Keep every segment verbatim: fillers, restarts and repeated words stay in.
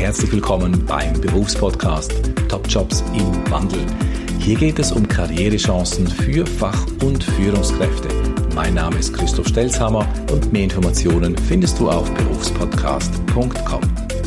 herzlich willkommen beim Berufspodcast Top Jobs im Wandel. Hier geht es um Karrierechancen für Fach- und Führungskräfte. Mein Name ist Christoph Stelzhammer und mehr Informationen findest du auf berufspodcast punkt com.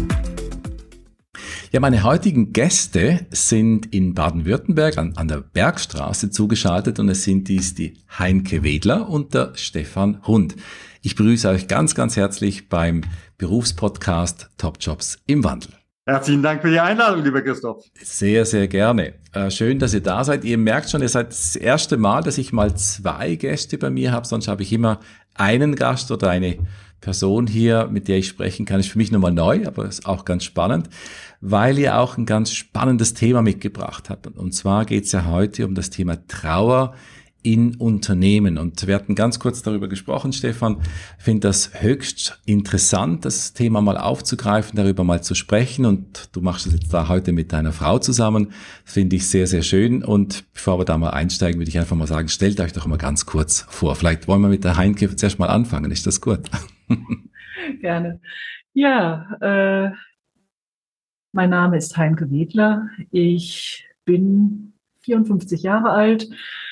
Ja, meine heutigen Gäste sind in Baden-Württemberg an, an der Bergstraße zugeschaltet und es sind dies die Heinke Wedler und der Stefan Hund. Ich begrüße euch ganz, ganz herzlich beim Berufspodcast Top Jobs im Wandel. Herzlichen Dank für die Einladung, lieber Christoph. Sehr, sehr gerne. Äh, schön, dass ihr da seid. Ihr merkt schon, ihr seid das erste Mal, dass ich mal zwei Gäste bei mir habe. Sonst habe ich immer einen Gast oder eine Person hier, mit der ich sprechen kann. Ist für mich nochmal neu, aber ist auch ganz spannend, weil ihr auch ein ganz spannendes Thema mitgebracht habt. Und zwar geht es ja heute um das Thema Trauer in Unternehmen. Und wir hatten ganz kurz darüber gesprochen, Stefan. Ich finde das höchst interessant, das Thema mal aufzugreifen, darüber mal zu sprechen. Und du machst es jetzt da heute mit deiner Frau zusammen. Das finde ich sehr, sehr schön. Und bevor wir da mal einsteigen, würde ich einfach mal sagen, stellt euch doch mal ganz kurz vor. Vielleicht wollen wir mit der Heinke zuerst mal anfangen. Ist das gut? Gerne. Ja, äh, mein Name ist Heinke Wedler. Ich bin vierundfünfzig Jahre alt.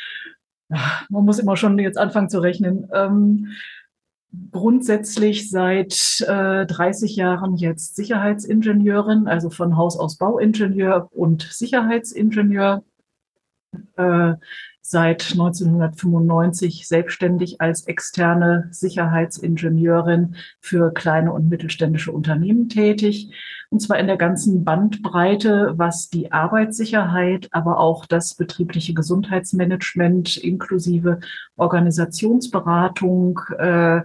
Man muss immer schon jetzt anfangen zu rechnen. Ähm, grundsätzlich seit äh, dreißig Jahren jetzt Sicherheitsingenieurin, also von Haus aus Bauingenieur und Sicherheitsingenieur. Äh, seit neunzehnhundertfünfundneunzig selbstständig als externe Sicherheitsingenieurin für kleine und mittelständische Unternehmen tätig. Und zwar in der ganzen Bandbreite, was die Arbeitssicherheit, aber auch das betriebliche Gesundheitsmanagement inklusive Organisationsberatung äh,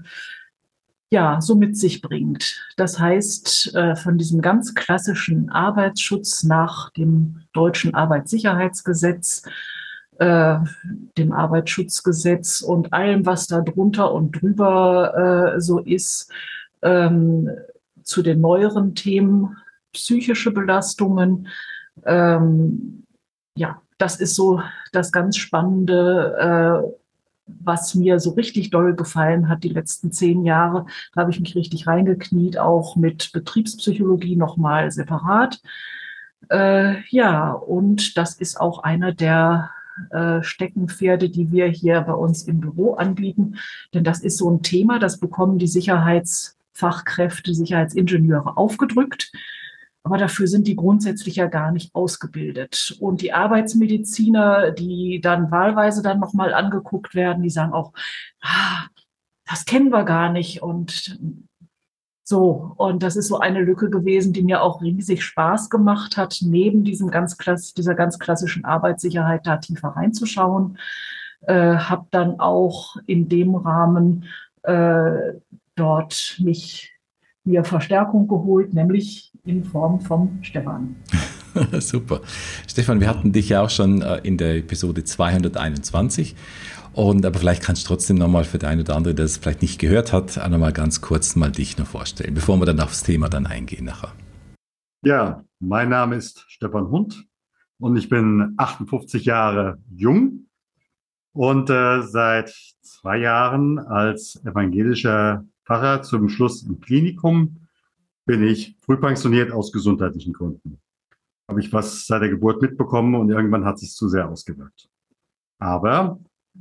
ja, so mit sich bringt. Das heißt, äh, von diesem ganz klassischen Arbeitsschutz nach dem deutschen Arbeitssicherheitsgesetz, äh, dem Arbeitsschutzgesetz und allem, was da drunter und drüber äh, so ist, ähm, zu den neueren Themen, psychische Belastungen. Ähm, ja, das ist so das ganz Spannende, äh, was mir so richtig doll gefallen hat die letzten zehn Jahre. Da habe ich mich richtig reingekniet, auch mit Betriebspsychologie nochmal separat. Äh, ja, und das ist auch einer der äh, Steckenpferde, die wir hier bei uns im Büro anbieten. Denn das ist so ein Thema, das bekommen die Sicherheitsfachkräfte, Sicherheitsingenieure aufgedrückt. Aber dafür sind die grundsätzlich ja gar nicht ausgebildet. Und die Arbeitsmediziner, die dann wahlweise dann nochmal angeguckt werden, die sagen auch, ah, das kennen wir gar nicht. Und so, und das ist so eine Lücke gewesen, die mir auch riesig Spaß gemacht hat, neben diesem ganz klass- dieser ganz klassischen Arbeitssicherheit da tiefer reinzuschauen. Äh, habe dann auch in dem Rahmen äh, dort mich mir Verstärkung geholt, nämlich in Form vom Stefan. Super. Stefan, wir hatten dich ja auch schon in der Episode zweihunderteinundzwanzig. Und aber vielleicht kannst du trotzdem nochmal für den einen oder andere, der es vielleicht nicht gehört hat, auch nochmal ganz kurz mal dich noch vorstellen, bevor wir dann aufs Thema dann eingehen nachher. Ja, mein Name ist Stefan Hund und ich bin achtundfünfzig Jahre jung und äh, seit zwei Jahren als evangelischer Pfarrer zum Schluss im Klinikum bin ich frühpensioniert aus gesundheitlichen Gründen. Habe ich was seit der Geburt mitbekommen und irgendwann hat es sich zu sehr ausgewirkt. Aber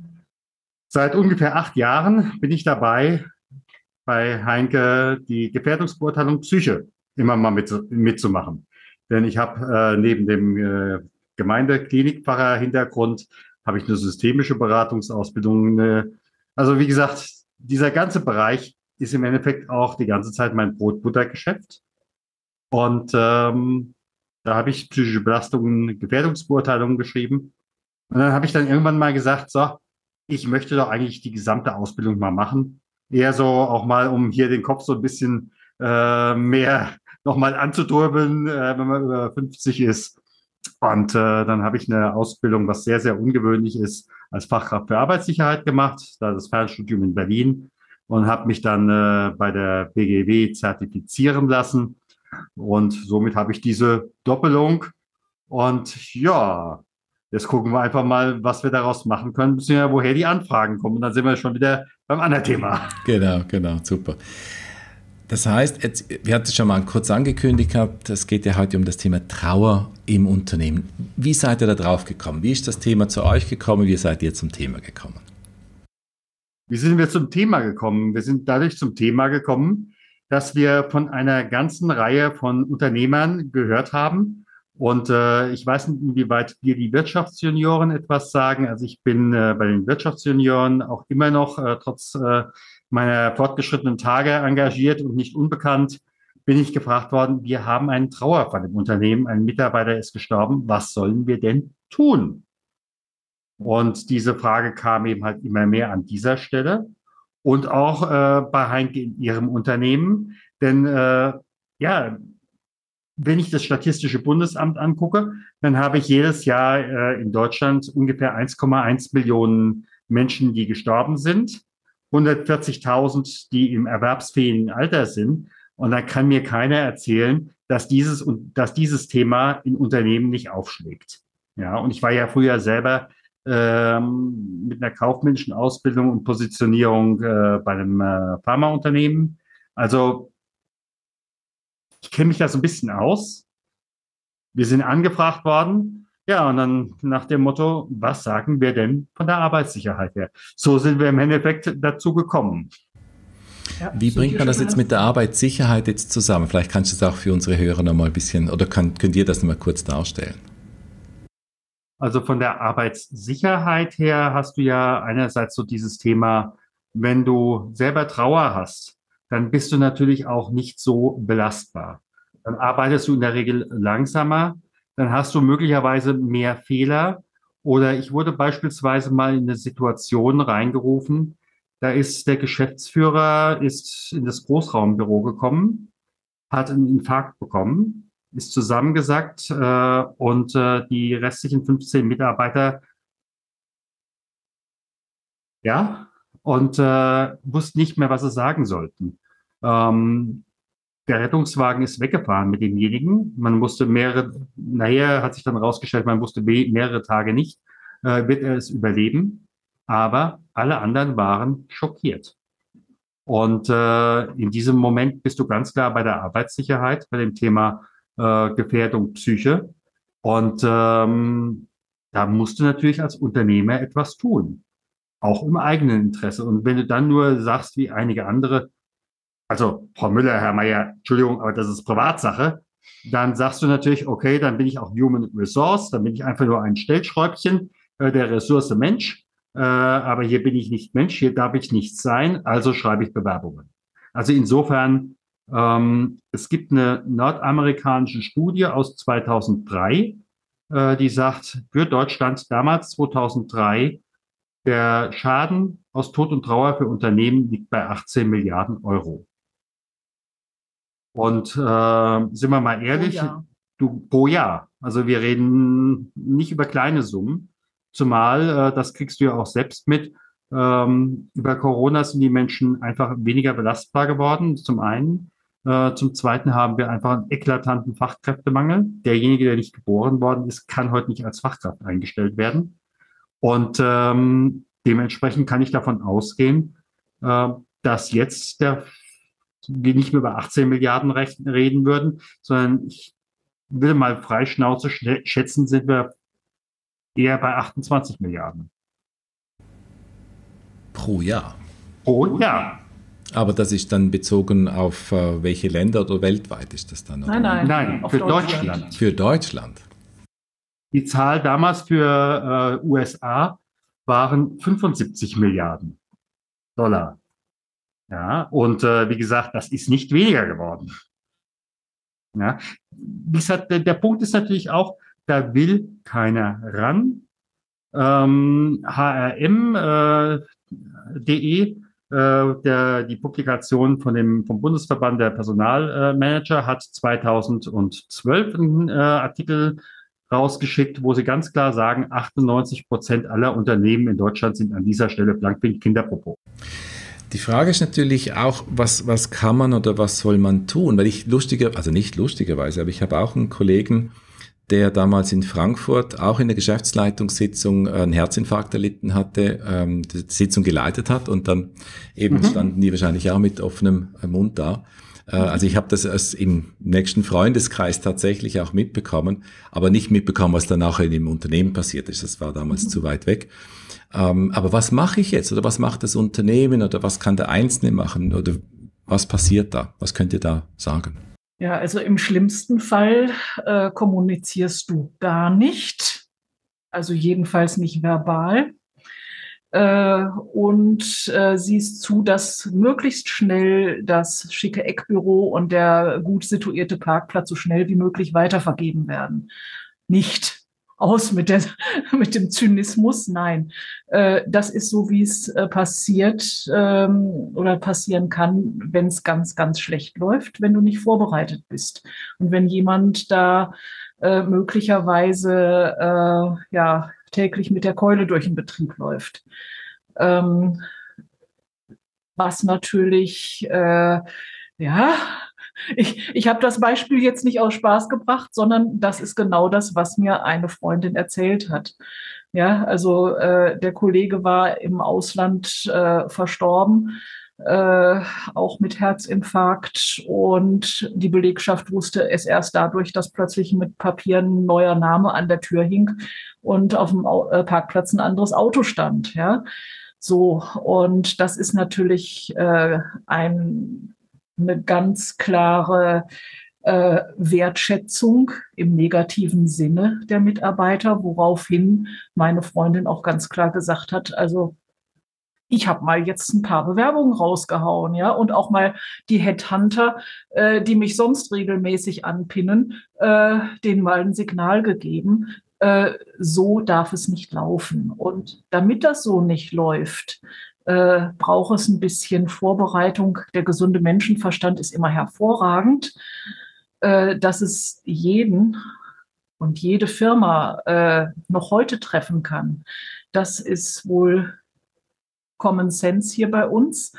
seit ungefähr acht Jahren bin ich dabei, bei Heinke die Gefährdungsbeurteilung Psyche immer mal mit, mitzumachen. Denn ich habe äh, neben dem äh, Gemeindeklinikpfarrer-Hintergrund habe ich eine systemische Beratungsausbildung. Äh, also wie gesagt, dieser ganze Bereich ist im Endeffekt auch die ganze Zeit mein Brot-Butter-Geschäft. Und ähm, da habe ich psychische Belastungen, Gefährdungsbeurteilungen geschrieben. Und dann habe ich dann irgendwann mal gesagt, so, ich möchte doch eigentlich die gesamte Ausbildung mal machen. Eher so auch mal, um hier den Kopf so ein bisschen äh, mehr nochmal anzuturbeln, äh, wenn man über fünfzig ist. Und äh, dann habe ich eine Ausbildung, was sehr, sehr ungewöhnlich ist, als Fachkraft für Arbeitssicherheit gemacht, da das Fernstudium in Berlin, und habe mich dann äh, bei der B G W zertifizieren lassen. Und somit habe ich diese Doppelung. Und ja, jetzt gucken wir einfach mal, was wir daraus machen können, beziehungsweise woher die Anfragen kommen. Und dann sind wir schon wieder beim anderen Thema. Genau, genau, super. Das heißt, jetzt, wir hatten es schon mal kurz angekündigt gehabt, es geht ja heute um das Thema Trauer im Unternehmen. Wie seid ihr da drauf gekommen? Wie ist das Thema zu euch gekommen? Wie seid ihr zum Thema gekommen? Wie sind wir zum Thema gekommen? Wir sind dadurch zum Thema gekommen, dass wir von einer ganzen Reihe von Unternehmern gehört haben. Und äh, ich weiß nicht, inwieweit dir die Wirtschaftsjunioren etwas sagen. Also ich bin äh, bei den Wirtschaftsjunioren auch immer noch, äh, trotz äh, meiner fortgeschrittenen Tage engagiert und nicht unbekannt, bin ich gefragt worden, wir haben einen Trauerfall im Unternehmen, ein Mitarbeiter ist gestorben, was sollen wir denn tun? Und diese Frage kam eben halt immer mehr an dieser Stelle und auch äh, bei Heinke in ihrem Unternehmen. Denn äh, ja, wenn ich das Statistische Bundesamt angucke, dann habe ich jedes Jahr äh, in Deutschland ungefähr eins Komma eins Millionen Menschen, die gestorben sind, hundertvierzigtausend, die im erwerbsfähigen Alter sind. Und dann kann mir keiner erzählen, dass dieses, dass dieses Thema in Unternehmen nicht aufschlägt. Ja, und ich war ja früher selber ähm, mit einer kaufmännischen Ausbildung und Positionierung äh, bei einem äh, Pharmaunternehmen. Also ich kenne mich da so ein bisschen aus. Wir sind angefragt worden. Ja, und dann nach dem Motto, was sagen wir denn von der Arbeitssicherheit her? So sind wir im Endeffekt dazu gekommen. Ja, wie bringt man das jetzt mit der Arbeitssicherheit jetzt zusammen? Vielleicht kannst du es auch für unsere Hörer noch mal ein bisschen, oder könnt, könnt ihr das noch mal kurz darstellen? Also von der Arbeitssicherheit her hast du ja einerseits so dieses Thema, wenn du selber Trauer hast, dann bist du natürlich auch nicht so belastbar. Dann arbeitest du in der Regel langsamer, dann hast du möglicherweise mehr Fehler. Oder ich wurde beispielsweise mal in eine Situation reingerufen, da ist der Geschäftsführer ist in das Großraumbüro gekommen, hat einen Infarkt bekommen, ist zusammengesackt äh, und äh, die restlichen fünfzehn Mitarbeiter, ja, und äh, wussten nicht mehr, was sie sagen sollten. Ähm, der Rettungswagen ist weggefahren mit demjenigen. Man musste mehrere, nachher hat sich dann rausgestellt, man wusste mehrere Tage nicht, äh, wird er es überleben. Aber alle anderen waren schockiert. Und äh, in diesem Moment bist du ganz klar bei der Arbeitssicherheit, bei dem Thema äh, Gefährdung Psyche. Und ähm, da musst du natürlich als Unternehmer etwas tun, auch im eigenen Interesse. Und wenn du dann nur sagst, wie einige andere, also Frau Müller, Herr Meier, Entschuldigung, aber das ist Privatsache, dann sagst du natürlich, okay, dann bin ich auch Human Resource, dann bin ich einfach nur ein Stellschräubchen äh, der Ressource Mensch. Äh, aber hier bin ich nicht Mensch, hier darf ich nicht sein, also schreibe ich Bewerbungen. Also insofern, ähm, es gibt eine nordamerikanische Studie aus zweitausenddrei, äh, die sagt, für Deutschland damals zweitausenddrei, der Schaden aus Tod und Trauer für Unternehmen liegt bei achtzehn Milliarden Euro. Und äh, sind wir mal ehrlich, Pro Jahr. Du, pro Jahr. Also wir reden nicht über kleine Summen. Zumal, äh, das kriegst du ja auch selbst mit, ähm, über Corona sind die Menschen einfach weniger belastbar geworden, zum einen. Äh, zum Zweiten haben wir einfach einen eklatanten Fachkräftemangel. Derjenige, der nicht geboren worden ist, kann heute nicht als Fachkraft eingestellt werden. Und ähm, dementsprechend kann ich davon ausgehen, äh, dass jetzt der, wir nicht mehr über achtzehn Milliarden reden würden, sondern ich will mal frei Schnauze schätzen, sind wir eher bei achtundzwanzig Milliarden. Pro Jahr? Pro Jahr. Aber das ist dann bezogen auf äh, welche Länder oder weltweit ist das dann? Oder? Nein, nein, nein, für Deutschland. Deutschland. Für Deutschland. Die Zahl damals für äh, U S A waren fünfundsiebzig Milliarden Dollar. Ja, und äh, wie gesagt, das ist nicht weniger geworden. Ja, wie gesagt, der, der Punkt ist natürlich auch, da will keiner ran. Ähm, H R M Punkt de, äh, der, die Publikation von dem, vom Bundesverband der Personalmanager hat zweitausendzwölf einen äh, Artikel rausgeschickt, wo sie ganz klar sagen, achtundneunzig Prozent aller Unternehmen in Deutschland sind an dieser Stelle blank wegen Kinderpopo. Die Frage ist natürlich auch, was, was kann man oder was soll man tun? Weil ich lustiger, also nicht lustigerweise, aber ich habe auch einen Kollegen, der damals in Frankfurt auch in der Geschäftsleitungssitzung einen Herzinfarkt erlitten hatte, ähm, die Sitzung geleitet hat und dann eben mhm. standen die wahrscheinlich auch mit offenem Mund da. Äh, also ich habe das als im nächsten Freundeskreis tatsächlich auch mitbekommen, aber nicht mitbekommen, was dann nachher in dem Unternehmen passiert ist. Das war damals mhm. zu weit weg. Ähm, aber was mache ich jetzt oder was macht das Unternehmen oder was kann der Einzelne machen oder was passiert da? Was könnt ihr da sagen? Ja, also im schlimmsten Fall äh, kommunizierst du gar nicht, also jedenfalls nicht verbal. Äh, und äh, siehst zu, dass möglichst schnell das schicke Eckbüro und der gut situierte Parkplatz so schnell wie möglich weitervergeben werden. Nicht aus mit, der, mit dem Zynismus, nein. Äh, das ist so, wie es äh, passiert ähm, oder passieren kann, wenn es ganz, ganz schlecht läuft, wenn du nicht vorbereitet bist. Und wenn jemand da äh, möglicherweise äh, ja, täglich mit der Keule durch den Betrieb läuft. Ähm, was natürlich, äh, ja, ich, ich habe das Beispiel jetzt nicht aus Spaß gebracht, sondern das ist genau das, was mir eine Freundin erzählt hat. Ja, also äh, der Kollege war im Ausland äh, verstorben, äh, auch mit Herzinfarkt, und die Belegschaft wusste es erst dadurch, dass plötzlich mit Papieren ein neuer Name an der Tür hing und auf dem äh, Parkplatz ein anderes Auto stand. Ja, so, und das ist natürlich äh, ein, eine ganz klare äh, Wertschätzung im negativen Sinne der Mitarbeiter, woraufhin meine Freundin auch ganz klar gesagt hat, also ich habe mal jetzt ein paar Bewerbungen rausgehauen, ja, und auch mal die Headhunter, äh, die mich sonst regelmäßig anpinnen, äh, denen mal ein Signal gegeben. Äh, so darf es nicht laufen. Und damit das so nicht läuft, äh, braucht es ein bisschen Vorbereitung. Der gesunde Menschenverstand ist immer hervorragend, äh, dass es jeden und jede Firma äh, noch heute treffen kann. Das ist wohl Common Sense hier bei uns,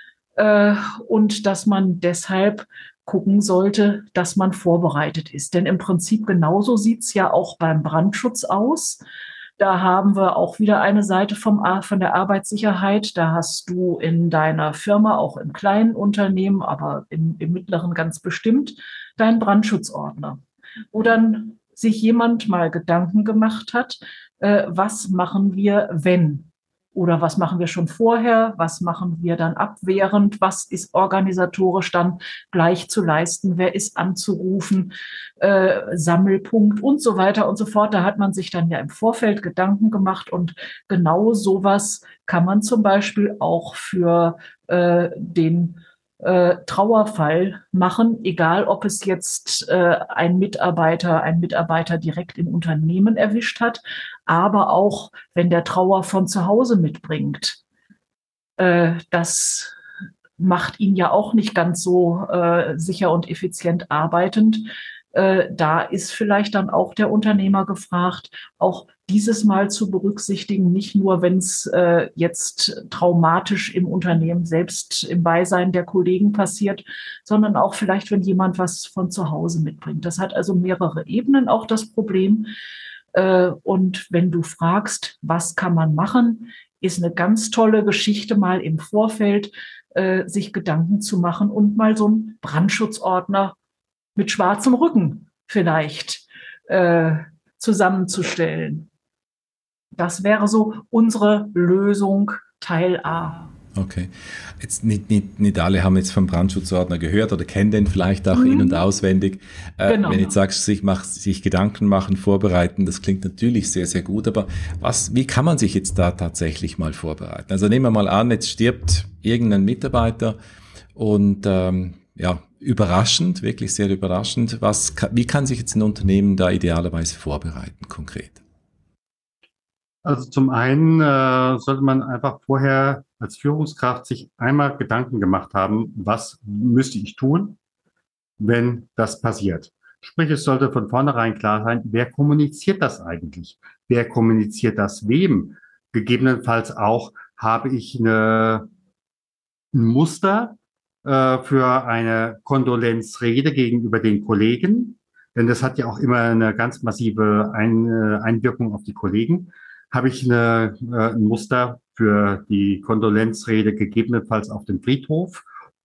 äh, und dass man deshalb gucken sollte, dass man vorbereitet ist. Denn im Prinzip genauso sieht es ja auch beim Brandschutz aus. Da haben wir auch wieder eine Seite vom, von der Arbeitssicherheit. Da hast du in deiner Firma, auch im kleinen Unternehmen, aber im, im mittleren ganz bestimmt, deinen Brandschutzordner, wo dann sich jemand mal Gedanken gemacht hat, äh, was machen wir, wenn? Oder was machen wir schon vorher? Was machen wir dann abwehrend? Was ist organisatorisch dann gleich zu leisten? Wer ist anzurufen? Äh, Sammelpunkt und so weiter und so fort. Da hat man sich dann ja im Vorfeld Gedanken gemacht, und genau sowas kann man zum Beispiel auch für äh, den äh, Trauerfall machen, egal ob es jetzt äh, ein Mitarbeiter, ein Mitarbeiter direkt im Unternehmen erwischt hat, aber auch wenn der Trauer von zu Hause mitbringt. Äh, das macht ihn ja auch nicht ganz so äh, sicher und effizient arbeitend. Äh, da ist vielleicht dann auch der Unternehmer gefragt, auch dieses Mal zu berücksichtigen, nicht nur, wenn es äh, jetzt traumatisch im Unternehmen selbst im Beisein der Kollegen passiert, sondern auch vielleicht, wenn jemand was von zu Hause mitbringt. Das hat also mehrere Ebenen, auch das Problem. Äh, und wenn du fragst, was kann man machen, ist eine ganz tolle Geschichte, mal im Vorfeld äh, sich Gedanken zu machen und mal so einen Brandschutzordner mit schwarzem Rücken vielleicht äh, zusammenzustellen. Das wäre so unsere Lösung Teil A. Okay. Jetzt nicht, nicht, nicht alle haben jetzt vom Brandschutzordner gehört oder kennen den vielleicht auch mhm. in- und auswendig. Äh, genau. Wenn du jetzt sagst, sich, mach, sich Gedanken machen, vorbereiten, das klingt natürlich sehr, sehr gut. Aber was, wie kann man sich jetzt da tatsächlich mal vorbereiten? Also nehmen wir mal an, jetzt stirbt irgendein Mitarbeiter und ähm, ja, überraschend, wirklich sehr überraschend. Was, wie kann sich jetzt ein Unternehmen da idealerweise vorbereiten, konkret? Also zum einen äh, sollte man einfach vorher als Führungskraft sich einmal Gedanken gemacht haben, was müsste ich tun, wenn das passiert. Sprich, es sollte von vornherein klar sein, wer kommuniziert das eigentlich? Wer kommuniziert das wem? Gegebenenfalls auch, habe ich eine, ein Muster äh, für eine Kondolenzrede gegenüber den Kollegen? Denn das hat ja auch immer eine ganz massive Ein, äh, Einwirkung auf die Kollegen. Habe ich eine, äh, ein Muster für die Kondolenzrede gegebenenfalls auf dem Friedhof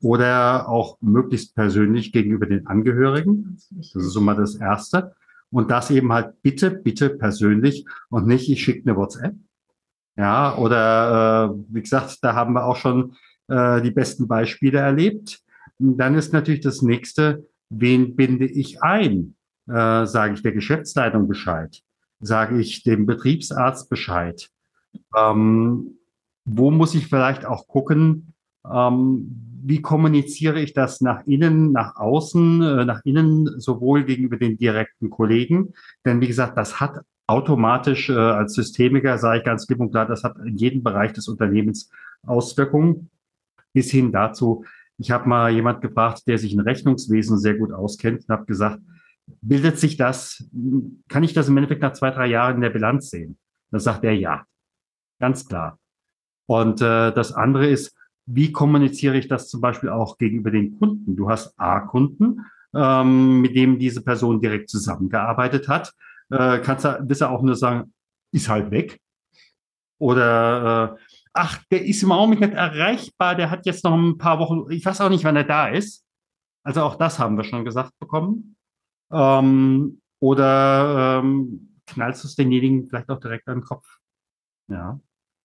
oder auch möglichst persönlich gegenüber den Angehörigen. Das ist so mal das Erste. Und das eben halt bitte, bitte persönlich und nicht, ich schicke eine WhatsApp. Ja, oder äh, wie gesagt, da haben wir auch schon äh, die besten Beispiele erlebt. Und dann ist natürlich das Nächste, wen binde ich ein? Äh, sage ich der Geschäftsleitung Bescheid? Sage ich dem Betriebsarzt Bescheid? Ähm, wo muss ich vielleicht auch gucken, ähm, wie kommuniziere ich das nach innen, nach außen, äh, nach innen, sowohl gegenüber den direkten Kollegen? Denn wie gesagt, das hat automatisch äh, als Systemiker, sage ich ganz klipp und klar, das hat in jedem Bereich des Unternehmens Auswirkungen, bis hin dazu, ich habe mal jemand gefragt, der sich in Rechnungswesen sehr gut auskennt und habe gesagt, bildet sich das, kann ich das im Endeffekt nach zwei, drei Jahren in der Bilanz sehen? Da sagt er ja, ganz klar. Und äh, das andere ist, wie kommuniziere ich das zum Beispiel auch gegenüber den Kunden? Du hast A-Kunden, ähm, mit dem diese Person direkt zusammengearbeitet hat. Äh, kannst du bisher auch nur sagen, ist halt weg. Oder, äh, ach, der ist im Augenblick nicht erreichbar, der hat jetzt noch ein paar Wochen, ich weiß auch nicht, wann er da ist. Also auch das haben wir schon gesagt bekommen. Ähm, oder ähm, knallst du es denjenigen vielleicht auch direkt an den Kopf? Ja.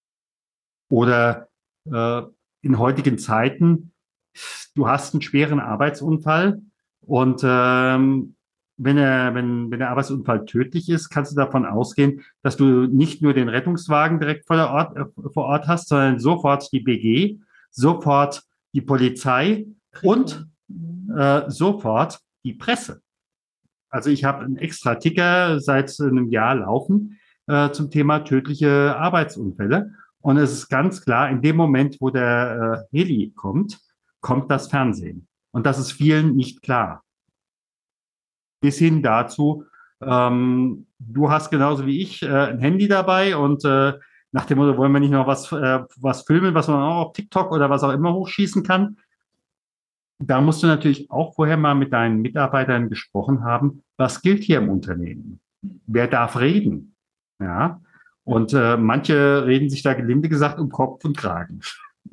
Oder äh, in heutigen Zeiten, du hast einen schweren Arbeitsunfall und ähm, wenn, er, wenn, wenn der Arbeitsunfall tödlich ist, kannst du davon ausgehen, dass du nicht nur den Rettungswagen direkt vor, der Ort, äh, vor Ort hast, sondern sofort die B G, sofort die Polizei und äh, sofort die Presse. Also ich habe einen extra Ticker seit einem Jahr laufen äh, zum Thema tödliche Arbeitsunfälle. Und es ist ganz klar, in dem Moment, wo der äh, Heli kommt, kommt das Fernsehen. Und das ist vielen nicht klar. Bis hin dazu, ähm, du hast genauso wie ich äh, ein Handy dabei und äh, nach dem Motto, wollen wir nicht noch was, äh, was filmen, was man auch auf TikTok oder was auch immer hochschießen kann. Da musst du natürlich auch vorher mal mit deinen Mitarbeitern gesprochen haben, was gilt hier im Unternehmen? Wer darf reden? Ja. Und äh, manche reden sich da gelinde gesagt um Kopf und Kragen.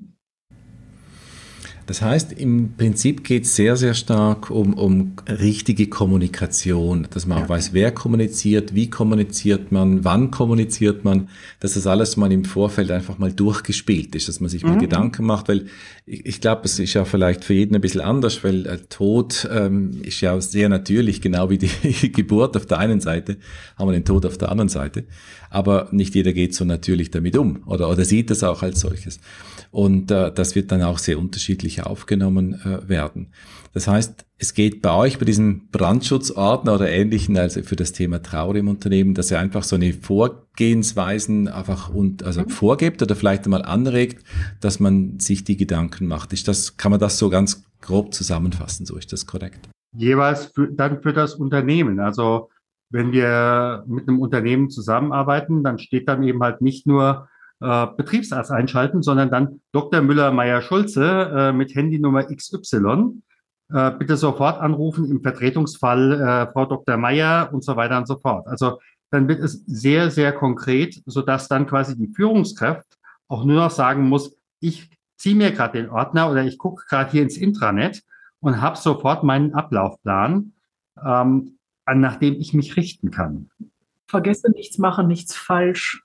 Das heißt, im Prinzip geht es sehr, sehr stark um, um richtige Kommunikation, dass man auch weiß, wer kommuniziert, wie kommuniziert man, wann kommuniziert man, dass das alles mal im Vorfeld einfach mal durchgespielt ist, dass man sich mal mhm. Gedanken macht, weil ich, ich glaube, es ist ja vielleicht für jeden ein bisschen anders, weil äh, Tod ähm, ist ja sehr natürlich, genau wie die Geburt auf der einen Seite, haben wir den Tod auf der anderen Seite, aber nicht jeder geht so natürlich damit um oder, oder sieht das auch als solches. Und äh, das wird dann auch sehr unterschiedlich aufgenommen äh, werden. Das heißt, es geht bei euch, bei diesem Brandschutzordner oder Ähnlichen, also für das Thema Trauer im Unternehmen, dass ihr einfach so eine Vorgehensweisen einfach und also mhm. vorgibt oder vielleicht einmal anregt, dass man sich die Gedanken macht. Ist das, kann man das so ganz grob zusammenfassen? So ist das korrekt? Jeweils für, dann für das Unternehmen. Also wenn wir mit einem Unternehmen zusammenarbeiten, dann steht dann eben halt nicht nur äh, Betriebsarzt einschalten, sondern dann Doktor Müller-Meyer-Schulze äh, mit Handynummer X Y. Äh, bitte sofort anrufen, im Vertretungsfall äh, Frau Doktor Meyer und so weiter und so fort. Also dann wird es sehr, sehr konkret, sodass dann quasi die Führungskraft auch nur noch sagen muss, ich ziehe mir gerade den Ordner oder ich gucke gerade hier ins Intranet und habe sofort meinen Ablaufplan, ähm, an nach dem ich mich richten kann. Vergesse nichts, mache nichts falsch.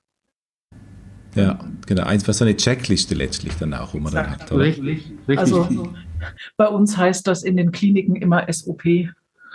Ja, genau. Einfach so eine Checkliste letztlich dann auch, wo man dann hat. Oder? Richtig, richtig. Also bei uns heißt das in den Kliniken immer S O P,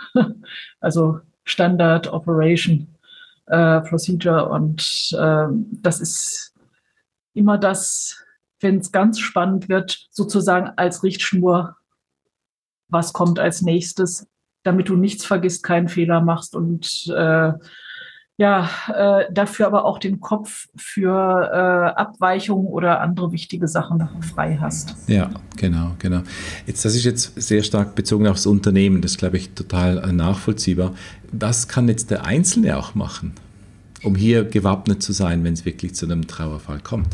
also Standard Operation äh, Procedure. Und äh, das ist immer das, wenn es ganz spannend wird, sozusagen als Richtschnur, was kommt als nächstes, damit du nichts vergisst, keinen Fehler machst und äh, ja, äh, dafür aber auch den Kopf für äh, Abweichungen oder andere wichtige Sachen frei hast. Ja, genau, genau. Jetzt, das ist jetzt sehr stark bezogen aufs Unternehmen, das ist, glaube ich, total äh, nachvollziehbar. Was kann jetzt der Einzelne auch machen, um hier gewappnet zu sein, wenn es wirklich zu einem Trauerfall kommt?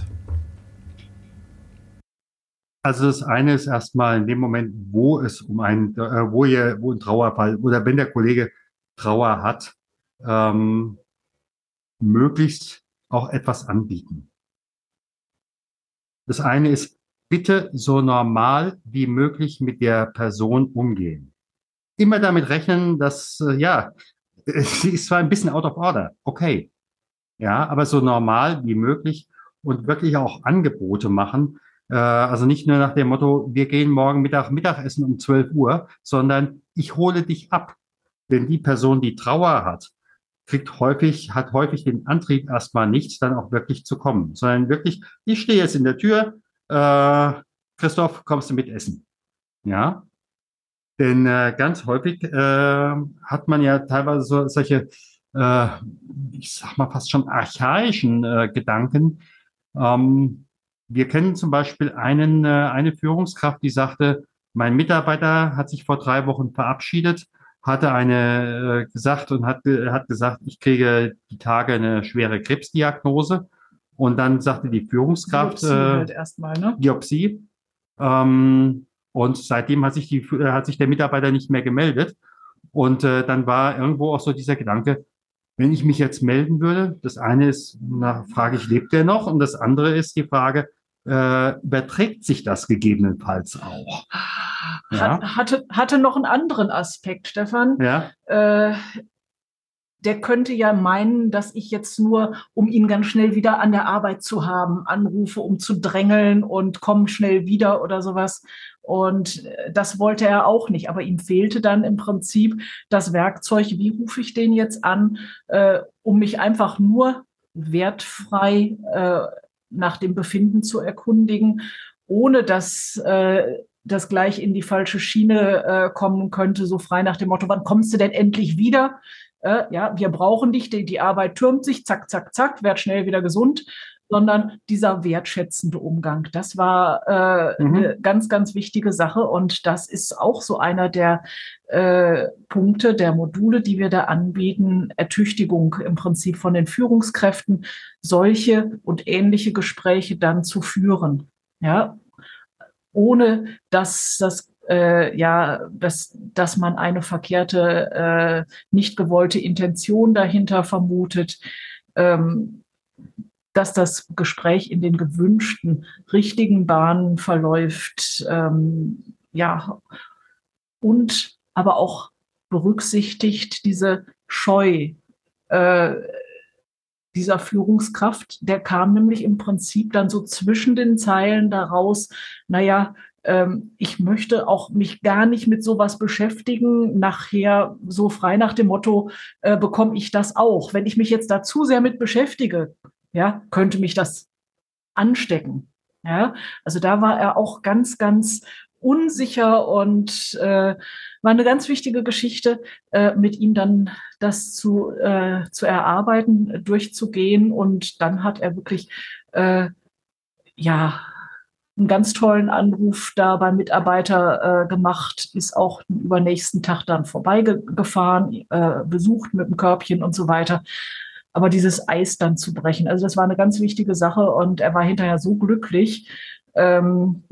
Also das eine ist erstmal in dem Moment, wo es um einen, äh, wo ihr, wo ein Trauerfall oder wenn der Kollege Trauer hat, ähm, möglichst auch etwas anbieten. Das eine ist, bitte so normal wie möglich mit der Person umgehen. Immer damit rechnen, dass, äh, ja, sie ist zwar ein bisschen out of order, okay, ja, aber so normal wie möglich und wirklich auch Angebote machen. Äh, also nicht nur nach dem Motto, wir gehen morgen Mittag Mittagessen um zwölf Uhr, sondern ich hole dich ab. Denn die Person, die Trauer hat, kriegt häufig, hat häufig den Antrieb erstmal nicht, dann auch wirklich zu kommen, sondern wirklich, ich stehe jetzt in der Tür, äh, Christoph, kommst du mit essen? Ja, denn äh, ganz häufig äh, hat man ja teilweise so, solche, äh, ich sag mal fast schon archaischen äh, Gedanken. Ähm, wir kennen zum Beispiel einen, äh, eine Führungskraft, die sagte, mein Mitarbeiter hat sich vor drei Wochen verabschiedet, hatte eine äh, gesagt und hat, äh, hat gesagt, ich kriege die Tage eine schwere Krebsdiagnose. Und dann sagte die Führungskraft, Biopsie äh, halt erstmal, ne? Biopsie. Ähm, und seitdem hat sich die, äh, hat sich der Mitarbeiter nicht mehr gemeldet. Und äh, dann war irgendwo auch so dieser Gedanke, wenn ich mich jetzt melden würde, das eine ist, na, frage ich, lebt der noch? Und das andere ist die Frage, äh, überträgt sich das gegebenenfalls auch? Ja. Hat, hatte, hatte noch einen anderen Aspekt, Stefan. Ja. Äh, der könnte ja meinen, dass ich jetzt nur, um ihn ganz schnell wieder an der Arbeit zu haben, anrufe, um zu drängeln und komm schnell wieder oder sowas. Und das wollte er auch nicht. Aber ihm fehlte dann im Prinzip das Werkzeug, wie rufe ich den jetzt an, äh, um mich einfach nur wertfrei äh, nach dem Befinden zu erkundigen, ohne dass äh, das gleich in die falsche Schiene äh, kommen könnte, so frei nach dem Motto, wann kommst du denn endlich wieder? Äh, ja, wir brauchen dich, die, die Arbeit türmt sich, zack, zack, zack, werd schnell wieder gesund, sondern dieser wertschätzende Umgang, das war äh, mhm. eine ganz, ganz wichtige Sache und das ist auch so einer der äh, Punkte, der Module, die wir da anbieten, Ertüchtigung im Prinzip von den Führungskräften, solche und ähnliche Gespräche dann zu führen, ja, ohne dass das Äh, ja, dass, dass man eine verkehrte, äh, nicht gewollte Intention dahinter vermutet, ähm, dass das Gespräch in den gewünschten, richtigen Bahnen verläuft, ähm, ja, und aber auch berücksichtigt diese Scheu äh, dieser Führungskraft, der kam nämlich im Prinzip dann so zwischen den Zeilen daraus, naja, ich möchte auch mich gar nicht mit sowas beschäftigen, nachher so frei nach dem Motto, äh, bekomme ich das auch. Wenn ich mich jetzt da zu sehr mit beschäftige, ja, könnte mich das anstecken. Ja, also da war er auch ganz, ganz unsicher und äh, war eine ganz wichtige Geschichte, äh, mit ihm dann das zu, äh, zu erarbeiten, durchzugehen. Und dann hat er wirklich, äh, ja, einen ganz tollen Anruf da beim Mitarbeiter äh, gemacht, ist auch den übernächsten Tag dann vorbeigefahren, äh, besucht mit dem Körbchen und so weiter. Aber dieses Eis dann zu brechen, also das war eine ganz wichtige Sache und er war hinterher so glücklich. Ähm,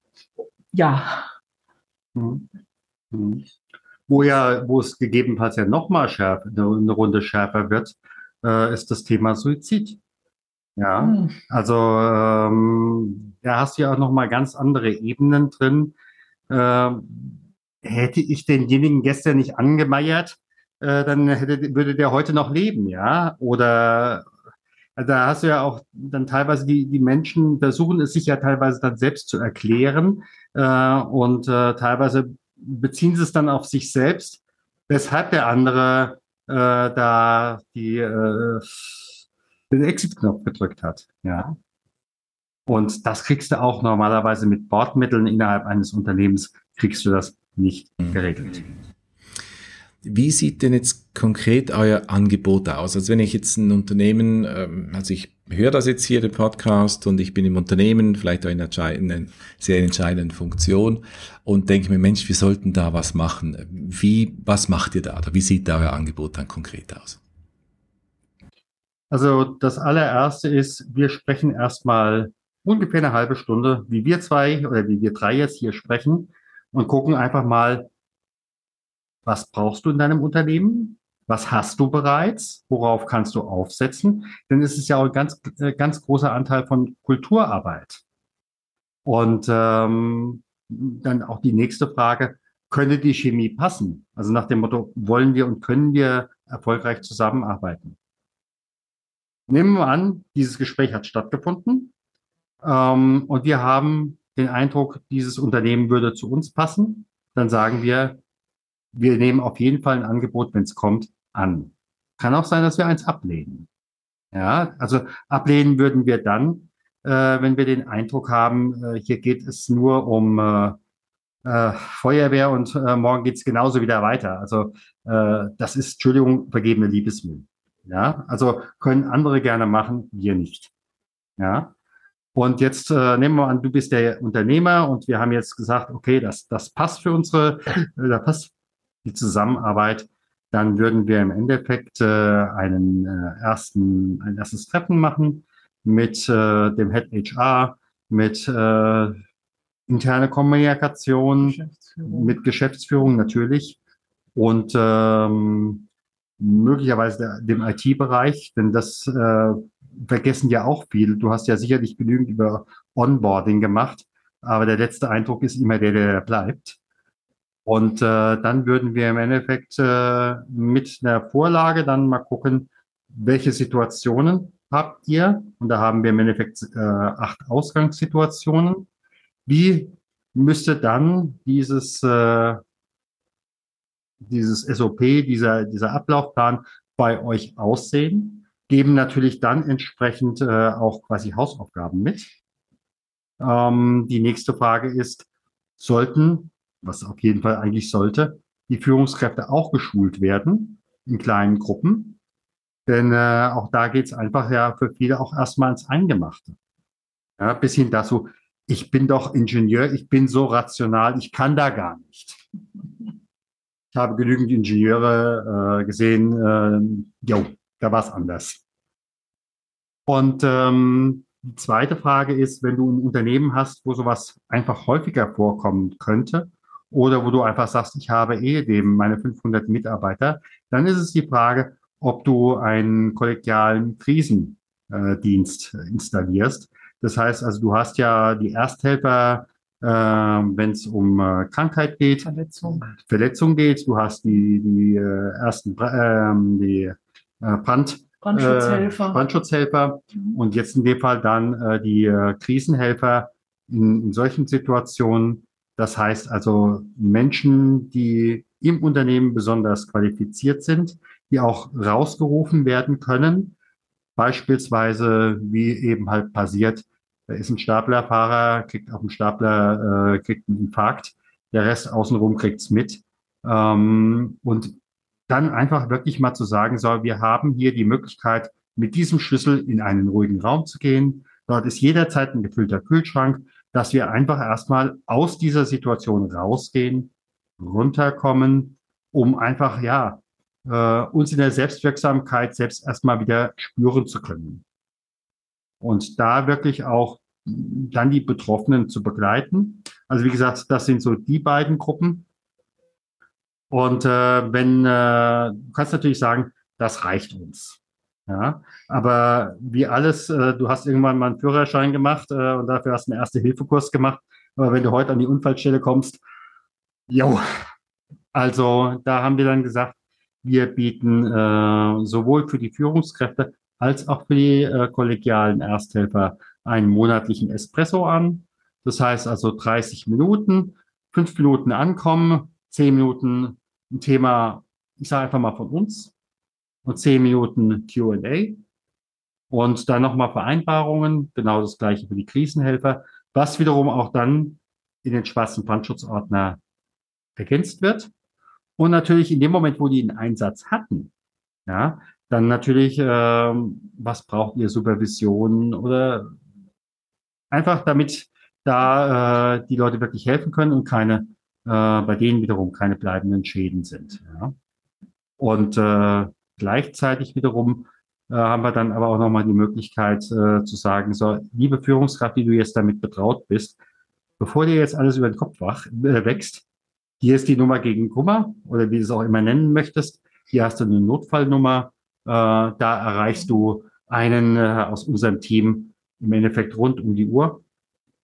ja. Mhm. Mhm. Wo ja, wo es gegebenenfalls ja nochmal schärfer, eine Runde schärfer wird, äh, ist das Thema Suizid. Ja, mhm. also ähm, da hast du ja auch nochmal ganz andere Ebenen drin. Ähm, hätte ich denjenigen gestern nicht angemeiert, äh, dann hätte, würde der heute noch leben, ja. Oder also da hast du ja auch dann teilweise die, die Menschen versuchen es sich ja teilweise dann selbst zu erklären äh, und äh, teilweise beziehen sie es dann auf sich selbst, weshalb der andere äh, da die äh, den Exit-Knopf gedrückt hat, ja. Und das kriegst du auch normalerweise mit Bordmitteln innerhalb eines Unternehmens, kriegst du das nicht geregelt. Wie sieht denn jetzt konkret euer Angebot aus? Also wenn ich jetzt ein Unternehmen, also ich höre das jetzt hier, den Podcast, und ich bin im Unternehmen, vielleicht auch in einer sehr entscheidenden Funktion und denke mir, Mensch, wir sollten da was machen. Wie, was macht ihr da? Oder wie sieht da euer Angebot dann konkret aus? Also das allererste ist, wir sprechen erstmal ungefähr eine halbe Stunde, wie wir zwei oder wie wir drei jetzt hier sprechen und gucken einfach mal, was brauchst du in deinem Unternehmen? Was hast du bereits? Worauf kannst du aufsetzen? Denn es ist ja auch ein ganz, ganz großer Anteil von Kulturarbeit. Und ähm, dann auch die nächste Frage, könnte die Chemie passen? Also nach dem Motto, wollen wir und können wir erfolgreich zusammenarbeiten? Nehmen wir an, dieses Gespräch hat stattgefunden ähm, und wir haben den Eindruck, dieses Unternehmen würde zu uns passen. Dann sagen wir, wir nehmen auf jeden Fall ein Angebot, wenn es kommt, an. Kann auch sein, dass wir eins ablehnen. Ja, also ablehnen würden wir dann, äh, wenn wir den Eindruck haben, äh, hier geht es nur um äh, äh, Feuerwehr und äh, morgen geht's genauso wieder weiter. Also äh, das ist, Entschuldigung, vergebene Liebesmüh. Ja, also können andere gerne machen, wir nicht. Ja. Und jetzt äh, nehmen wir an, du bist der Unternehmer und wir haben jetzt gesagt, okay, das, das passt für unsere, äh, da passt die Zusammenarbeit. Dann würden wir im Endeffekt äh, einen äh, ersten, ein erstes Treffen machen mit äh, dem Head H R, mit äh, interne Kommunikation, Geschäftsführung. mit Geschäftsführung natürlich und ähm, möglicherweise der, dem I T-Bereich, denn das äh, vergessen ja auch viele. Du hast ja sicherlich genügend über Onboarding gemacht, aber der letzte Eindruck ist immer der, der bleibt. Und äh, dann würden wir im Endeffekt äh, mit einer Vorlage dann mal gucken, welche Situationen habt ihr? Und da haben wir im Endeffekt äh, acht Ausgangssituationen. Wie müsste dann dieses äh, dieses S O P, dieser, dieser Ablaufplan bei euch aussehen, geben natürlich dann entsprechend äh, auch quasi Hausaufgaben mit. Ähm, die nächste Frage ist, sollten, was auf jeden Fall eigentlich sollte, die Führungskräfte auch geschult werden in kleinen Gruppen? Denn äh, auch da geht es einfach ja für viele auch erstmal ins Eingemachte. Ja, bis hin dazu, ich bin doch Ingenieur, ich bin so rational, ich kann da gar nicht. Ich habe genügend Ingenieure äh, gesehen, äh, jo, da war es anders. Und ähm, die zweite Frage ist, wenn du ein Unternehmen hast, wo sowas einfach häufiger vorkommen könnte oder wo du einfach sagst, ich habe ehedem meine fünfhundert Mitarbeiter, dann ist es die Frage, ob du einen kollegialen Krisendienst äh, installierst. Das heißt also, du hast ja die Ersthelfer, äh, wenn es um äh, Krankheit geht, Verletzung. Verletzung geht. Du hast die, die äh, ersten Bra- ähm, die äh, Brand, Brandschutzhelfer. äh, Brandschutzhelfer und jetzt in dem Fall dann äh, die äh, Krisenhelfer in, in solchen Situationen. Das heißt also Menschen, die im Unternehmen besonders qualifiziert sind, die auch rausgerufen werden können. Beispielsweise, wie eben halt passiert, da ist ein Staplerfahrer, kriegt auf dem Stapler, äh, kriegt einen Infarkt, der Rest außenrum kriegt's mit. Ähm, und dann einfach wirklich mal zu sagen, so, wir haben hier die Möglichkeit, mit diesem Schlüssel in einen ruhigen Raum zu gehen. Dort ist jederzeit ein gefüllter Kühlschrank, dass wir einfach erstmal aus dieser Situation rausgehen, runterkommen, um einfach, ja, äh, uns in der Selbstwirksamkeit selbst erstmal wieder spüren zu können. Und da wirklich auch dann die Betroffenen zu begleiten. Also wie gesagt, das sind so die beiden Gruppen. Und äh, wenn, äh, du kannst natürlich sagen, das reicht uns. Ja, aber wie alles, äh, du hast irgendwann mal einen Führerschein gemacht äh, und dafür hast du einen Erste-Hilfe-Kurs gemacht. Aber wenn du heute an die Unfallstelle kommst, jo, also da haben wir dann gesagt, wir bieten äh, sowohl für die Führungskräfte als auch für die äh, kollegialen Ersthelfer einen monatlichen Espresso an. Das heißt also dreißig Minuten, fünf Minuten ankommen, zehn Minuten ein Thema, ich sage einfach mal von uns, und zehn Minuten Q und A. Und dann nochmal Vereinbarungen, genau das gleiche für die Krisenhelfer, was wiederum auch dann in den schwarzen Brandschutzordner ergänzt wird. Und natürlich in dem Moment, wo die einen Einsatz hatten, ja, dann natürlich, ähm, was braucht ihr, Supervision oder einfach damit da äh, die Leute wirklich helfen können und keine, äh, bei denen wiederum keine bleibenden Schäden sind. Ja. Und äh, gleichzeitig wiederum äh, haben wir dann aber auch nochmal die Möglichkeit äh, zu sagen, so, liebe Führungskraft, die du jetzt damit betraut bist, bevor dir jetzt alles über den Kopf wach, äh, wächst, hier ist die Nummer gegen Kummer oder wie du es auch immer nennen möchtest. Hier hast du eine Notfallnummer. Äh, da erreichst du einen äh, aus unserem Team im Endeffekt rund um die Uhr.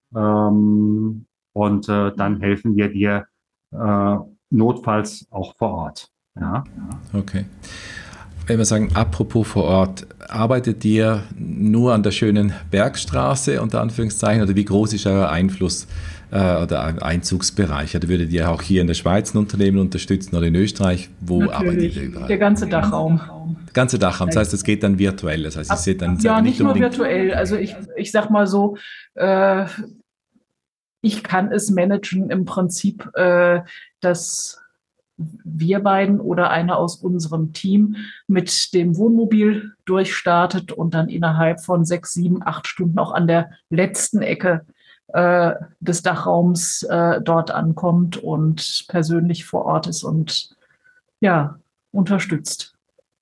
Ähm, und äh, dann helfen wir dir äh, notfalls auch vor Ort. Ja. Okay. Wenn wir sagen, apropos vor Ort, arbeitet ihr nur an der schönen Bergstraße, unter Anführungszeichen, oder wie groß ist euer Einfluss äh, oder Einzugsbereich? Oder würdet ihr auch hier in der Schweiz ein Unternehmen unterstützen oder in Österreich? Wo arbeitet ihr Natürlich, überall? der ganze Dachraum. Der ganze Dachraum, das heißt, es geht dann virtuell. Das heißt, ihr seht dann Ja, nicht nicht nur unbedingt. virtuell. Also ich, ich sag mal so, äh, ich kann es managen im Prinzip, äh, dass wir beiden oder einer aus unserem Team mit dem Wohnmobil durchstartet und dann innerhalb von sechs, sieben, acht Stunden auch an der letzten Ecke äh, des Dachraums äh, dort ankommt und persönlich vor Ort ist und ja, unterstützt.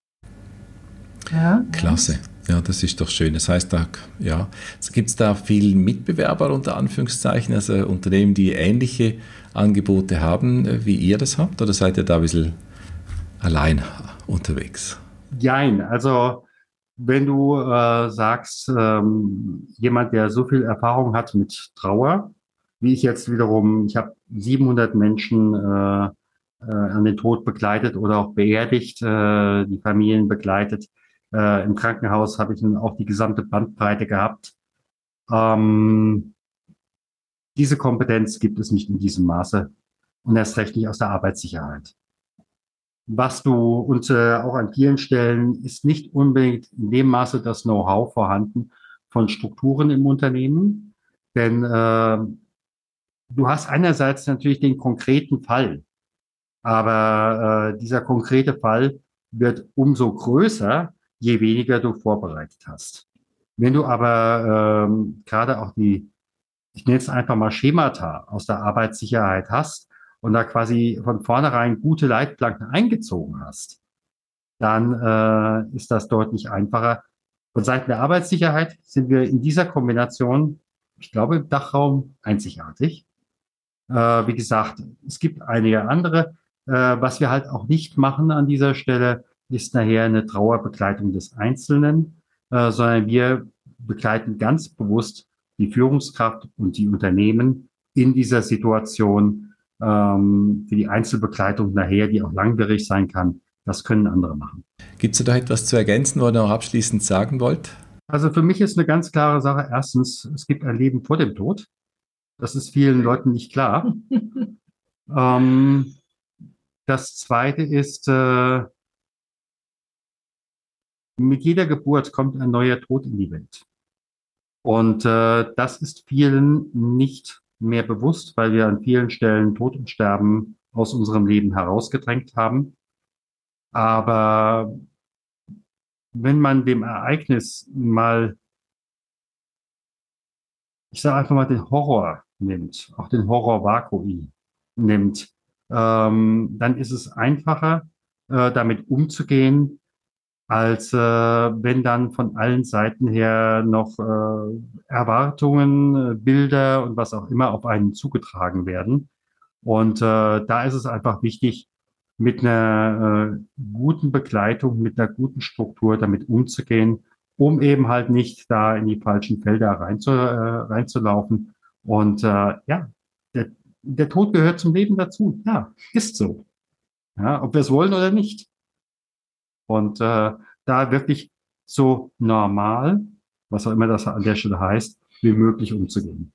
Ja. Klasse. Ja, das ist doch schön. Das heißt, da ja, gibt es da viele Mitbewerber unter Anführungszeichen, also Unternehmen, die ähnliche Angebote haben, äh, wie ihr das habt, oder seid ihr da ein bisschen allein unterwegs? Jein, also wenn du äh, sagst, ähm, jemand, der so viel Erfahrung hat mit Trauer, wie ich jetzt wiederum, ich habe siebenhundert Menschen äh, äh, an den Tod begleitet oder auch beerdigt, äh, die Familien begleitet. Äh, im Krankenhaus habe ich dann auch die gesamte Bandbreite gehabt. Ähm, diese Kompetenz gibt es nicht in diesem Maße und erst recht nicht aus der Arbeitssicherheit. Was du, und äh, auch an vielen Stellen ist nicht unbedingt in dem Maße das Know-how vorhanden von Strukturen im Unternehmen. Denn äh, du hast einerseits natürlich den konkreten Fall, aber äh, dieser konkrete Fall wird umso größer, je weniger du vorbereitet hast. Wenn du aber ähm, gerade auch die, ich nenne es einfach mal Schemata aus der Arbeitssicherheit hast und da quasi von vornherein gute Leitplanken eingezogen hast, dann äh, ist das deutlich einfacher. Von Seiten der Arbeitssicherheit sind wir in dieser Kombination, ich glaube, im Dachraum einzigartig. Äh, wie gesagt, es gibt einige andere. Äh, was wir halt auch nicht machen an dieser Stelle, ist nachher eine Trauerbegleitung des Einzelnen, äh, sondern wir begleiten ganz bewusst die Führungskraft und die Unternehmen in dieser Situation ähm, für die Einzelbegleitung nachher, die auch langwierig sein kann. Das können andere machen. Gibt es da etwas zu ergänzen, was ihr noch abschließend sagen wollt? Also für mich ist eine ganz klare Sache. Erstens, es gibt ein Leben vor dem Tod. Das ist vielen Leuten nicht klar. ähm, das Zweite ist, äh, mit jeder Geburt kommt ein neuer Tod in die Welt. Und äh, das ist vielen nicht mehr bewusst, weil wir an vielen Stellen Tod und Sterben aus unserem Leben herausgedrängt haben. Aber wenn man dem Ereignis mal, ich sage einfach mal, den Horror nimmt, auch den Horror vakui nimmt, ähm, dann ist es einfacher, äh, damit umzugehen, als äh, wenn dann von allen Seiten her noch äh, Erwartungen, äh, Bilder und was auch immer auf einen zugetragen werden. Und äh, da ist es einfach wichtig, mit einer äh, guten Begleitung, mit einer guten Struktur damit umzugehen, um eben halt nicht da in die falschen Felder reinzu, äh, reinzulaufen. Und äh, ja, der, der Tod gehört zum Leben dazu. Ja, ist so. Ja, ob wir es wollen oder nicht. Und äh, da wirklich so normal, was auch immer das an der Stelle heißt, wie möglich umzugehen.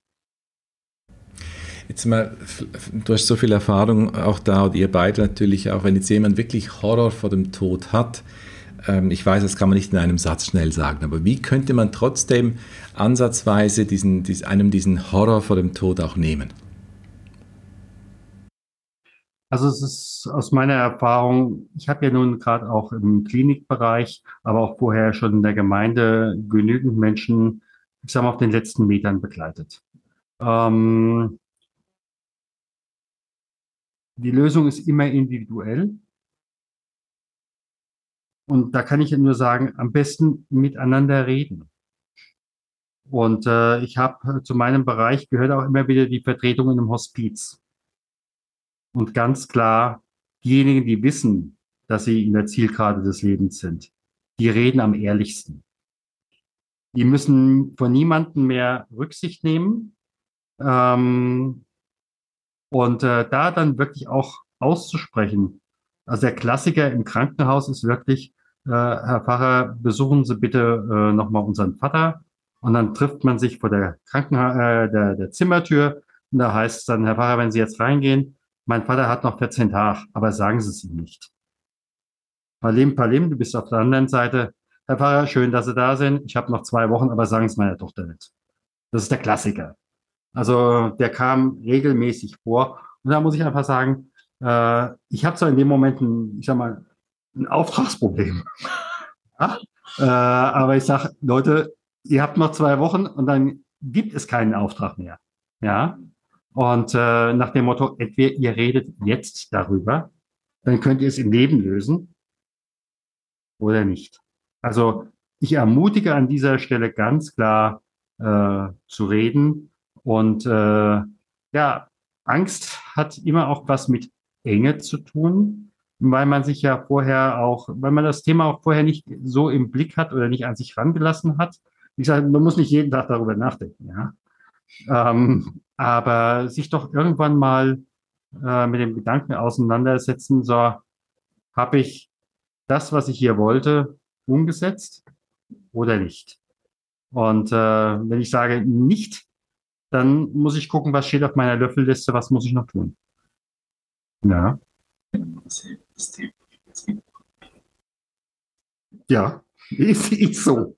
Jetzt mal, du hast so viel Erfahrung auch da und ihr beide natürlich auch, wenn jetzt jemand wirklich Horror vor dem Tod hat, ähm, ich weiß, das kann man nicht in einem Satz schnell sagen, aber wie könnte man trotzdem ansatzweise diesen, diesen, einem diesen Horror vor dem Tod auch nehmen? Also es ist aus meiner Erfahrung, ich habe ja nun gerade auch im Klinikbereich, aber auch vorher schon in der Gemeinde genügend Menschen, ich sage mal, auf den letzten Metern begleitet. Ähm, die Lösung ist immer individuell. Und da kann ich nur sagen, am besten miteinander reden. Und äh, ich habe zu meinem Bereich gehört auch immer wieder die Vertretung in einem Hospiz. Und ganz klar, diejenigen, die wissen, dass sie in der Zielgerade des Lebens sind, die reden am ehrlichsten. Die müssen von niemandem mehr Rücksicht nehmen. Ähm, und äh, da dann wirklich auch auszusprechen. Also der Klassiker im Krankenhaus ist wirklich, äh, Herr Pfarrer, besuchen Sie bitte äh, nochmal unseren Vater. Und dann trifft man sich vor der Krankenha äh, der, der Zimmertür. Und da heißt es dann, Herr Pfarrer, wenn Sie jetzt reingehen, mein Vater hat noch vierzehn Tage, aber sagen Sie es ihm nicht. Palim, Palim, du bist auf der anderen Seite. Herr Pfarrer, schön, dass Sie da sind. Ich habe noch zwei Wochen, aber sagen es meiner Tochter nicht. Das ist der Klassiker. Also der kam regelmäßig vor. Und da muss ich einfach sagen, äh, ich habe zwar in dem Moment ein, ich sag mal, ein Auftragsproblem. Ja? Äh, aber ich sage, Leute, ihr habt noch zwei Wochen und dann gibt es keinen Auftrag mehr. Ja. Und äh, nach dem Motto, entweder ihr redet jetzt darüber, dann könnt ihr es im Leben lösen oder nicht. Also ich ermutige an dieser Stelle ganz klar äh, zu reden. Und äh, ja, Angst hat immer auch was mit Enge zu tun, weil man sich ja vorher auch, weil man das Thema auch vorher nicht so im Blick hat oder nicht an sich rangelassen hat. Wie gesagt, man muss nicht jeden Tag darüber nachdenken, ja. Ähm, aber sich doch irgendwann mal äh, mit dem Gedanken auseinandersetzen, so habe ich das, was ich hier wollte, umgesetzt oder nicht? Und äh, wenn ich sage nicht, dann muss ich gucken, was steht auf meiner Löffelliste, was muss ich noch tun. Ja. Ja, ist, ist so.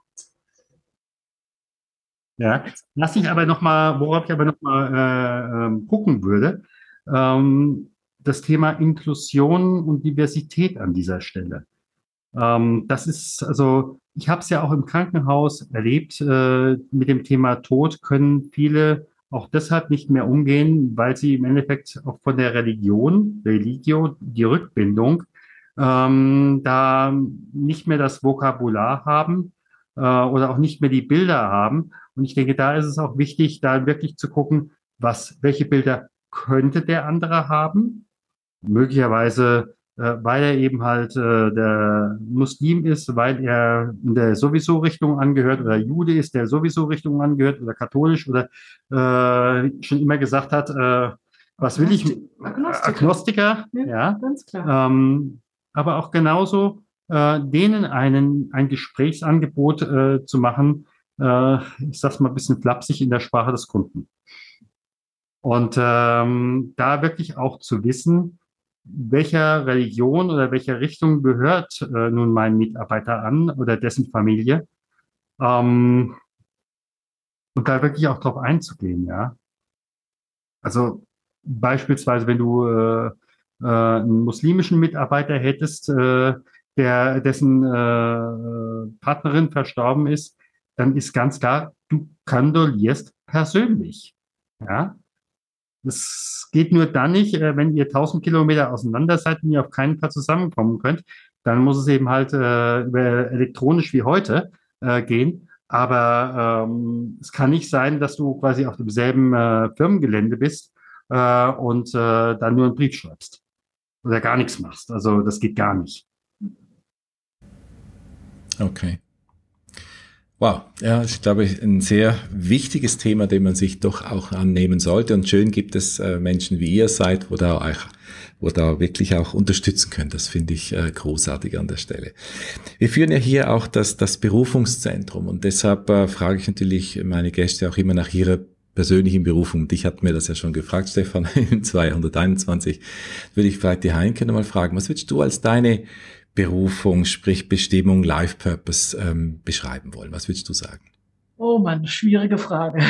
Ja, lass ich aber noch mal, worauf ich aber noch mal äh, ähm, gucken würde, ähm, das Thema Inklusion und Diversität an dieser Stelle. Ähm, das ist, also ich habe es ja auch im Krankenhaus erlebt, äh, mit dem Thema Tod können viele auch deshalb nicht mehr umgehen, weil sie im Endeffekt auch von der Religion, Religio, die Rückbindung, ähm, da nicht mehr das Vokabular haben äh, oder auch nicht mehr die Bilder haben. Und ich denke, da ist es auch wichtig, da wirklich zu gucken, was, welche Bilder könnte der andere haben? Möglicherweise äh, weil er eben halt äh, der Muslim ist, weil er in der sowieso Richtung angehört oder Jude ist, der sowieso Richtung angehört oder katholisch oder äh, schon immer gesagt hat, äh, was will ich? Agnostiker. Agnostiker, ja, ja. Ganz klar. Ähm, aber auch genauso äh, denen einen, ein Gesprächsangebot äh, zu machen, äh, ich sag's mal ein bisschen flapsig in der Sprache des Kunden. Und ähm, da wirklich auch zu wissen, welcher Religion oder welcher Richtung gehört äh, nun mein Mitarbeiter an oder dessen Familie. Ähm, und da wirklich auch drauf einzugehen, ja. Also beispielsweise, wenn du äh, äh, einen muslimischen Mitarbeiter hättest, äh, der, dessen äh, Partnerin verstorben ist, dann ist ganz klar, du kondolierst persönlich, ja. Das geht nur dann nicht, äh, wenn ihr tausend Kilometer auseinander seid und ihr auf keinen Fall zusammenkommen könnt. Dann muss es eben halt äh, über elektronisch wie heute äh, gehen. Aber ähm, es kann nicht sein, dass du quasi auf demselben äh, Firmengelände bist äh, und äh, dann nur einen Brief schreibst oder gar nichts machst. Also das geht gar nicht. Okay. Wow, ja, das ist, glaube ich, ein sehr wichtiges Thema, dem man sich doch auch annehmen sollte. Und schön gibt es äh, Menschen, wie ihr seid, wo da auch, wo da wirklich auch unterstützen können. Das finde ich äh, großartig an der Stelle. Wir führen ja hier auch das, das Berufungszentrum und deshalb äh, frage ich natürlich meine Gäste auch immer nach ihrer persönlichen Berufung. Dich hat mir das ja schon gefragt, Stefan, in zweihunderteinundzwanzig. Würde ich vielleicht die Heinke nochmal fragen, was würdest du als deine Berufung, sprich Bestimmung, Life Purpose ähm, beschreiben wollen? Was würdest du sagen? Oh Mann, schwierige Frage.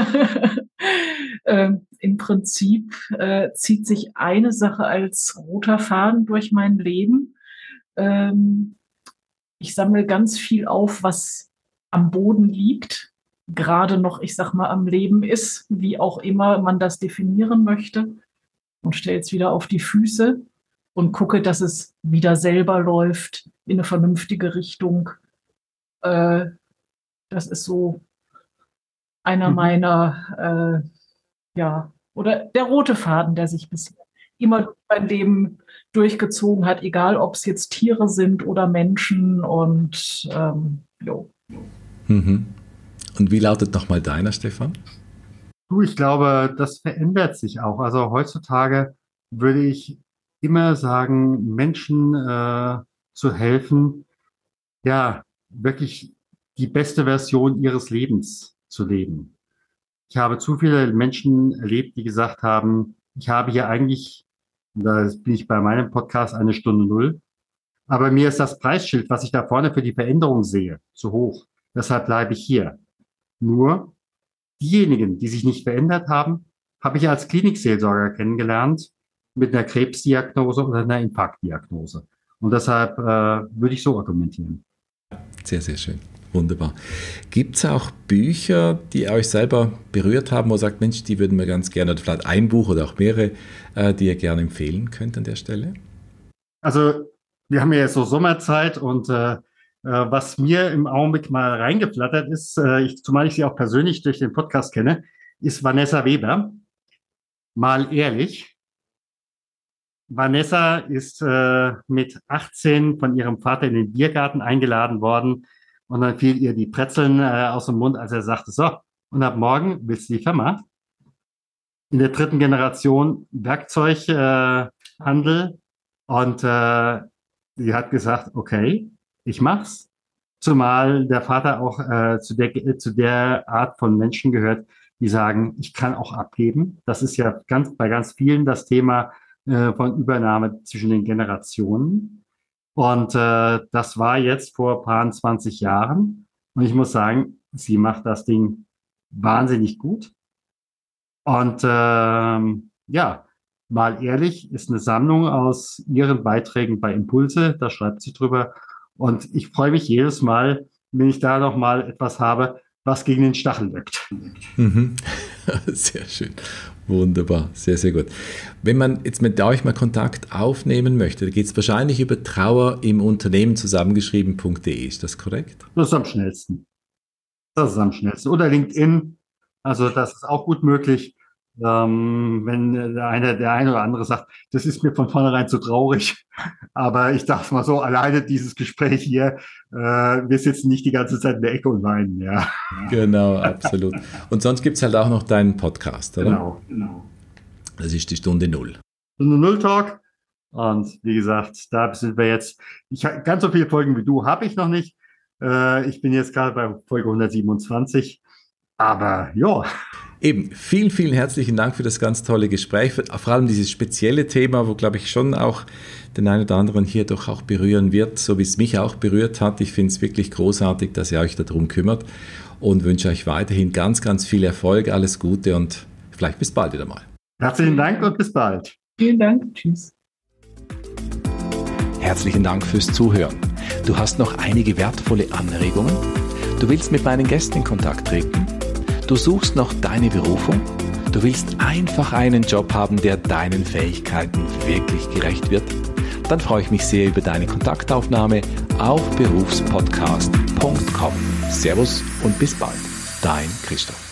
ähm, Im Prinzip äh, zieht sich eine Sache als roter Faden durch mein Leben. Ähm, ich sammle ganz viel auf, was am Boden liegt, gerade noch, ich sag mal, am Leben ist, wie auch immer man das definieren möchte, und stelle es wieder auf die Füße und gucke, dass es wieder selber läuft in eine vernünftige Richtung. Äh, das ist so einer mhm. meiner, äh, ja, oder der rote Faden, der sich bis immer mein Leben durchgezogen hat, egal ob es jetzt Tiere sind oder Menschen und ähm, jo. Mhm. Und wie lautet nochmal deiner, Stefan? Du, ich glaube, das verändert sich auch. Also heutzutage würde ich immer sagen, Menschen äh, zu helfen, ja, wirklich die beste Version ihres Lebens zu leben. Ich habe zu viele Menschen erlebt, die gesagt haben, ich habe hier eigentlich, da bin ich bei meinem Podcast eine Stunde null, aber mir ist das Preisschild, was ich da vorne für die Veränderung sehe, zu hoch. Deshalb bleibe ich hier. Nur diejenigen, die sich nicht verändert haben, habe ich als Klinikseelsorger kennengelernt mit einer Krebsdiagnose oder einer Infarktdiagnose. Und deshalb äh, würde ich so argumentieren. Sehr, sehr schön. Wunderbar. Gibt es auch Bücher, die euch selber berührt haben, wo ihr sagt, Mensch, die würden wir ganz gerne, oder vielleicht ein Buch oder auch mehrere, äh, die ihr gerne empfehlen könnt an der Stelle? Also wir haben ja jetzt so Sommerzeit und äh, was mir im Augenblick mal reingeflattert ist, äh, ich, zumal ich sie auch persönlich durch den Podcast kenne, ist Vanessa Weber. Mal ehrlich. Vanessa ist äh, mit achtzehn von ihrem Vater in den Biergarten eingeladen worden und dann fiel ihr die Brezeln äh, aus dem Mund, als er sagte, so, und ab morgen willst du die Firma? In der dritten Generation Werkzeughandel äh, und äh, sie hat gesagt, okay, ich mach's. Zumal der Vater auch äh, zu der zu der Art von Menschen gehört, die sagen, ich kann auch abgeben. Das ist ja ganz bei ganz vielen das Thema äh, von Übernahme zwischen den Generationen. Und äh, das war jetzt vor ein paar zwanzig Jahren. Und ich muss sagen, sie macht das Ding wahnsinnig gut. Und ähm, ja, mal ehrlich, ist eine Sammlung aus ihren Beiträgen bei Impulse. Da schreibt sie drüber. Und ich freue mich jedes Mal, wenn ich da noch mal etwas habe, was gegen den Stachel wirkt. Mhm. Sehr schön. Wunderbar. Sehr, sehr gut. Wenn man jetzt mit euch mal Kontakt aufnehmen möchte, da geht es wahrscheinlich über Trauer im Unternehmen zusammengeschrieben punkt de. Ist das korrekt? Das ist am schnellsten. Das ist am schnellsten. Oder LinkedIn. Also das ist auch gut möglich. Ähm, wenn der eine, der eine oder andere sagt, das ist mir von vornherein zu traurig. Aber ich dachte mal so, alleine dieses Gespräch hier, äh, wir sitzen nicht die ganze Zeit in der Ecke und weinen. Ja. Genau, absolut. Und sonst gibt es halt auch noch deinen Podcast, oder? Genau, genau. Das ist die Stunde Null. Stunde Null Talk. Und wie gesagt, da sind wir jetzt, ich, ganz so viele Folgen wie du habe ich noch nicht. Äh, ich bin jetzt gerade bei Folge hundertsiebenundzwanzig. Aber ja. Eben, vielen, vielen herzlichen Dank für das ganz tolle Gespräch, vor allem dieses spezielle Thema, wo, glaube ich, schon auch den einen oder anderen hier doch auch berühren wird, so wie es mich auch berührt hat. Ich finde es wirklich großartig, dass ihr euch darum kümmert und wünsche euch weiterhin ganz, ganz viel Erfolg, alles Gute und vielleicht bis bald wieder mal. Herzlichen Dank und bis bald. Vielen Dank. Tschüss. Herzlichen Dank fürs Zuhören. Du hast noch einige wertvolle Anregungen? Du willst mit meinen Gästen in Kontakt treten? Du suchst noch deine Berufung? Du willst einfach einen Job haben, der deinen Fähigkeiten wirklich gerecht wird? Dann freue ich mich sehr über deine Kontaktaufnahme auf berufspodcast punkt com. Servus und bis bald, dein Christoph.